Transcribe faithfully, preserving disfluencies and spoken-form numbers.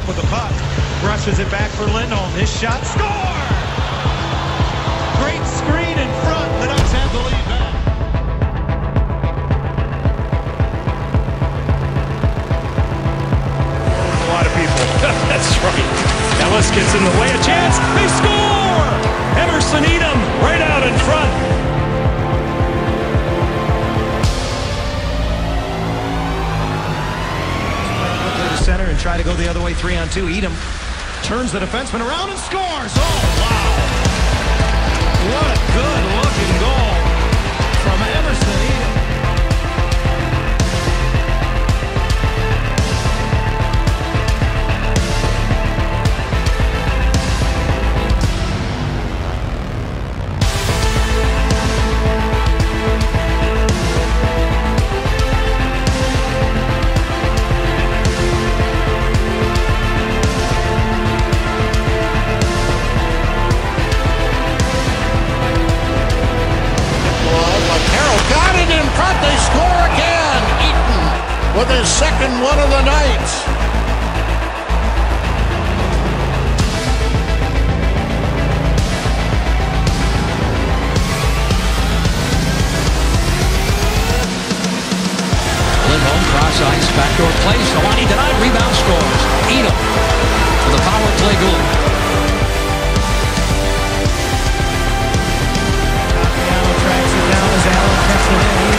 with the puck. Brushes it back for Lindholm. His shot, score! Great screen in front. The Ducks have the lead back. A lot of people. That's right. Ellis gets in the way. A chance. They score! Emerson Etem right out in front. Center and try to go the other way, three on two. Etem turns the defenseman around and scores. Oh, wow. What a good looking goal from Emerson Etem. They score again. Etem with his second one of the night. Lindholm cross ice, backdoor play. Solani denied, rebound, scores. Etem with a power play goal. Allen tracks it down as Allen cuts it in.